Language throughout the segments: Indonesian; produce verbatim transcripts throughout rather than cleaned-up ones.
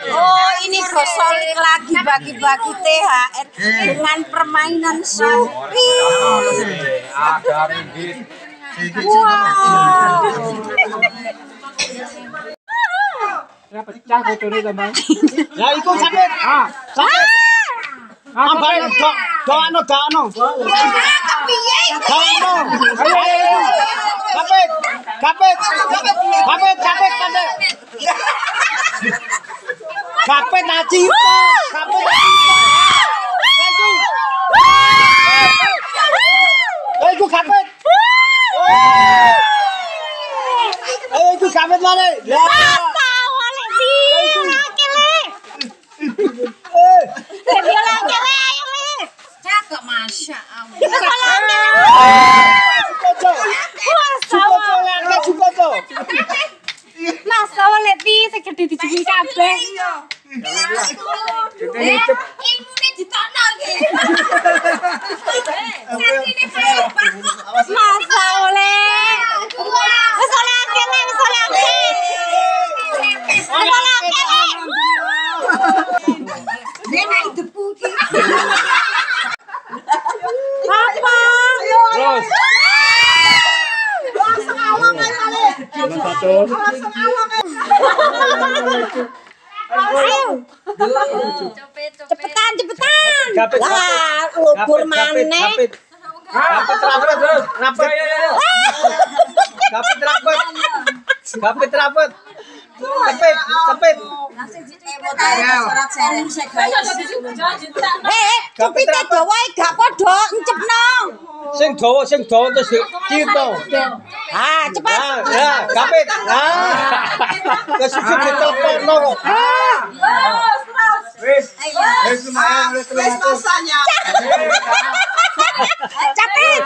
Oh, ini Gosolik lagi bagi-bagi T H R dengan permainan Supi. Ada ringgit. Wow. Ya pecah botolnya teman. Ya iku sakit. Ah, sakit. Ambal do doano doano. Kepiye? Doano. Ayo. Kapit. Kapit. Kapit, kapit, kapit. Kapit aci. Kapit aci. Ayo iku kapit. Ayo iku kapit mana? Ya. Masya Allah. Mas, kalau lebih segede dijubin kabeh. Ilmune ditokno iki. Mas, oleh. Wis oleh akeh, wis oleh akeh. Wis oleh akeh. Nek debu iki. Apa? Terus. Satu. Cepetan, cepetan. Kapit. Lah, lubur maneh. Kapit. Kapit rapet terus, rapet. Kapit rapet. Kapit rapet. Kapit, kapit. Surat seren Eh, cepite dawa gak padha encepno. Sing dawa, sing dawa terus dicinto. Ah, cepat. Ah, ya, kapit. Ah. Kesusu ditelepon kok. Wis. Wis lumayan, wis lumayan. Cepet.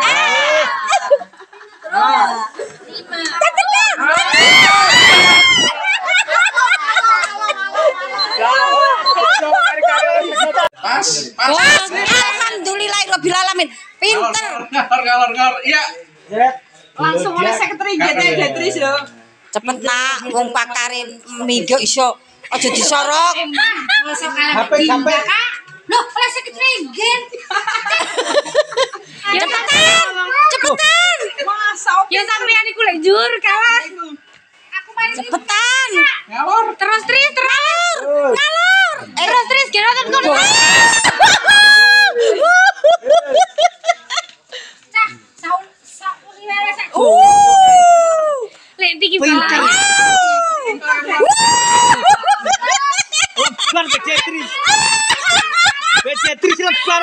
Pas, pas. Alhamdulillahirabbil alamin. Pinter. Ngar, ngar, ngar. Iya. Langsung oleh sekretari yo. Cepet nak, wong pakare mido iso aja disorok. Kapit, kapit. Loh, oleh sekretari gen. Cepetan. Cepetan. Ya sampean iku lek jur kalah. Cepetan. Ngalor. Terus Tris, terus. Ngalor. Eh, terus Tris, kira kan kono. Cah, saun saun lele sak. Lek iki Pinter. bae. Lebar Becetris. Becetris lebar.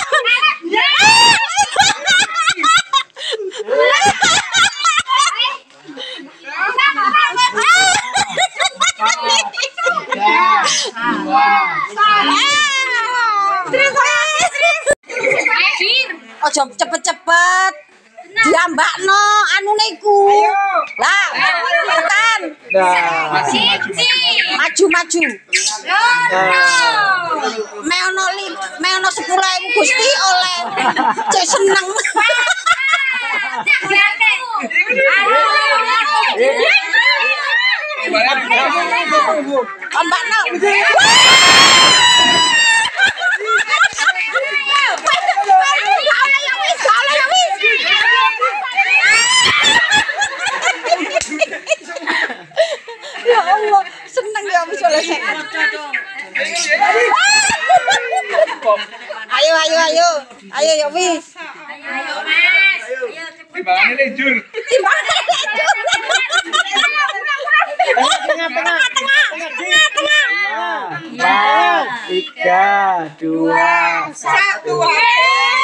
Ojo cepet-cepet. Diambakno anune iku. Lah, cepetan. Maju maju. Me ono li, me ono sepuluh ribu Gusti oleh. Cek seneng. Ambakno. Ya Allah, seneng ya wis oleh sek. Ayo ayo ayo. Ayo ya wis. Ayo, Mas. Ayo cepet. Timbangane lejur. Timbangane lejur. Tengah, tengah, tengah, tengah, tengah. Empat, tiga, dua, satu.